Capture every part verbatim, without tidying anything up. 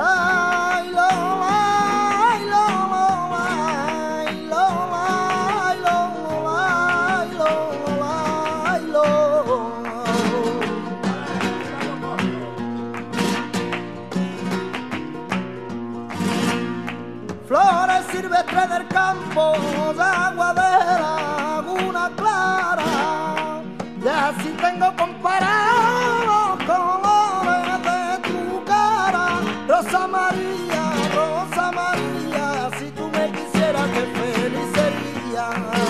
Ay, lo, ay, lo, ay, lo, ay, lo, ay, lo, ay, lo. Flores silvestres del campo, de agua de laguna clara, y así tengo comparado los colores de tu cara. Rosa María, Rosa María, si tú me quisieras, qué feliz sería.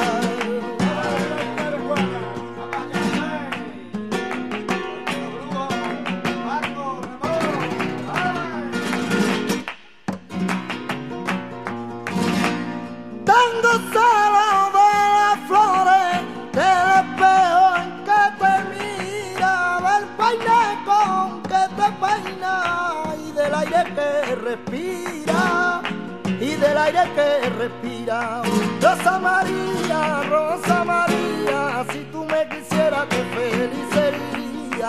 Tengo celos de las flores, del espejo en que te mira, del peine con que te peina, y del aire que respira, y del aire que respira. Rosa María, Rosa María, si tú me quisieras, qué feliz sería.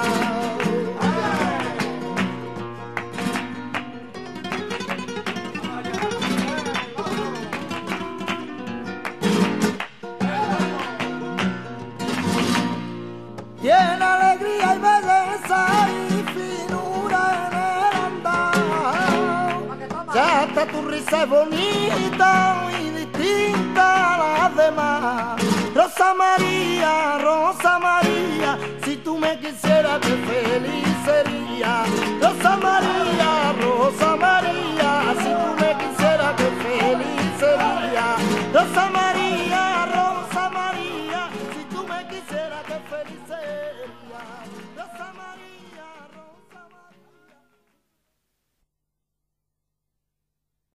Tiene alegría y belleza y finura en el andar. Ya hasta tu risa es bonita y distinta a las demás. Rosa María, Rosa María, si tú me quisieras, qué feliz sería. Rosa María, Rosa María.